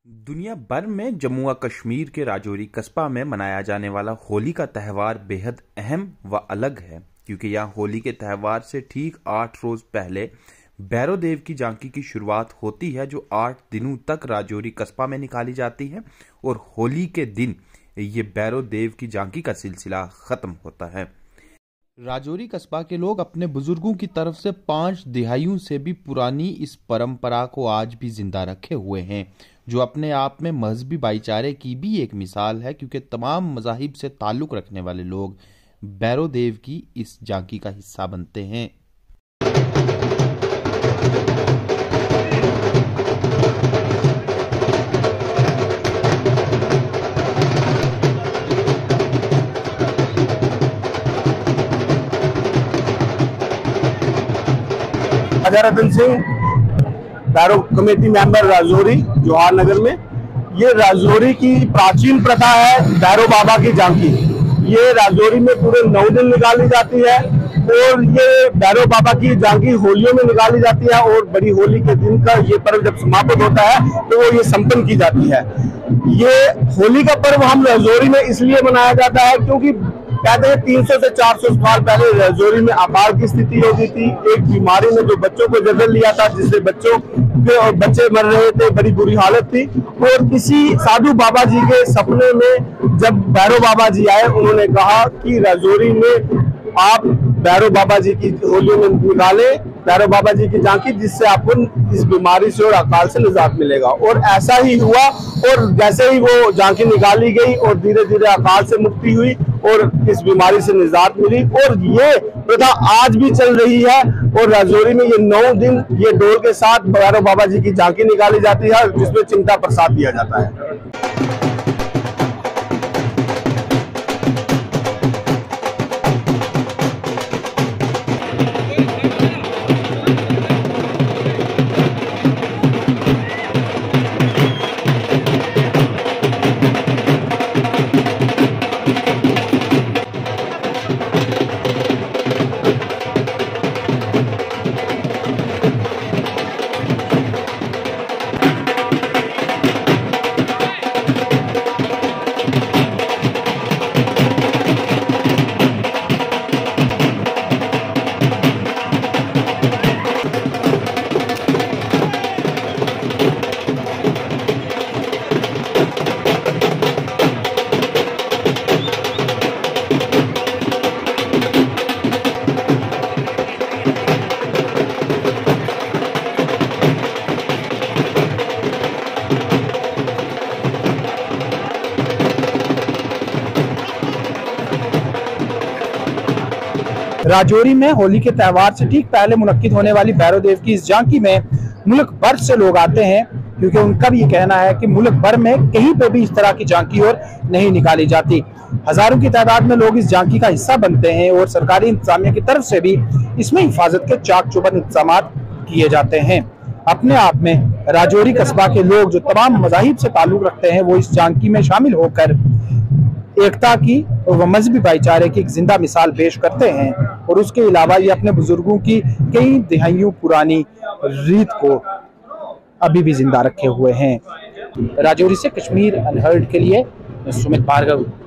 दुनिया भर में जम्मू व कश्मीर के राजौरी कस्बा में मनाया जाने वाला होली का त्यौहार बेहद अहम व अलग है, क्योंकि यहाँ होली के त्यौहार से ठीक 8 रोज पहले भैरव देव की झांकी की शुरुआत होती है, जो 8 दिनों तक राजौरी कस्बा में निकाली जाती है और होली के दिन ये भैरव देव की झांकी का सिलसिला खत्म होता है। राजौरी कस्बा के लोग अपने बुजुर्गों की तरफ से 5 दहाइयों से भी पुरानी इस परंपरा को आज भी जिंदा रखे हुए हैं, जो अपने आप में मजहबी भाईचारे की भी एक मिसाल है, क्योंकि तमाम मज़ाहिब से ताल्लुक रखने वाले लोग भैरव देव की इस झांकी का हिस्सा बनते हैं। हजारुद्दीन सिंह, भैरव कमेटी मेंबर राजौरी जवाहर नगर में। ये राजौरी की प्राचीन प्रथा है भैरव बाबा की झांकी। ये राजौरी में पूरे 9 दिन निकाली जाती है और ये भैरव बाबा की झांकी होलियों में निकाली जाती है और बड़ी होली के दिन का ये पर्व जब समाप्त होता है तो वो ये संपन्न की जाती है। ये होली का पर्व हम राजौरी में इसलिए मनाया जाता है क्योंकि कहते हैं 300 से 400 साल पहले राजौरी में अकाल की स्थिति हो गई थी। एक बीमारी ने जो बच्चों को जकड़ लिया था, जिससे बच्चे मर रहे थे, बड़ी बुरी हालत थी। और किसी साधु बाबा जी के सपने में जब भैरव बाबा जी आए, उन्होंने कहा कि राजौरी में आप भैरव बाबा जी की होली में निकाले भैरव बाबा जी की झांकी, जिससे आपको इस बीमारी से और अकाल से निजात मिलेगा। और ऐसा ही हुआ और जैसे ही वो झांकी निकाली गई और धीरे धीरे अकाल से मुक्ति हुई और इस बीमारी से निजात मिली। और ये प्रथा आज भी चल रही है और राजौरी में ये 9 दिन ये डोल के साथ भैरव बाबा जी की झांकी निकाली जाती है, जिसमें चिमटा प्रसाद दिया जाता है। राजौरी में होली के त्यौहार से ठीक पहले मुनक्किद होने वाली भैरव देव की इस झांकी में मुल्क भर से लोग आते हैं, क्योंकि उनका भी ये कहना है कि मुल्क भर में कहीं पे भी इस तरह की झांकी और नहीं निकाली जाती। हजारों की तादाद में लोग इस झांकी का हिस्सा बनते हैं और सरकारी इंतजामिया की तरफ से भी इसमें हिफाजत के चाक चौबंद इंतजाम किए जाते हैं। अपने आप में राजौरी कस्बा के लोग जो तमाम मज़ाहिब से ताल्लुक रखते हैं, वो इस झांकी में शामिल होकर एकता की और मजहबी भाईचारे की एक जिंदा मिसाल पेश करते हैं। और उसके अलावा ये अपने बुजुर्गों की कई दहाइयों पुरानी रीत को अभी भी जिंदा रखे हुए हैं। राजौरी से कश्मीर अनहर्ड के लिए सुमित भार्गव।